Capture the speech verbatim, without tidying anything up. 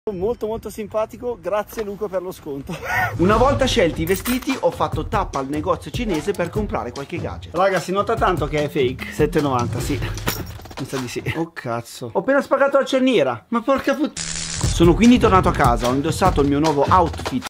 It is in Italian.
Molto molto simpatico, grazie Luca per lo sconto. Una volta scelti i vestiti ho fatto tappa al negozio cinese per comprare qualche gadget. Raga, si nota tanto che è fake. sette e novanta, sì. Mi sa di sì. Oh cazzo, ho appena spagato la cerniera. Ma porca puttana. Sono quindi tornato a casa, ho indossato il mio nuovo outfit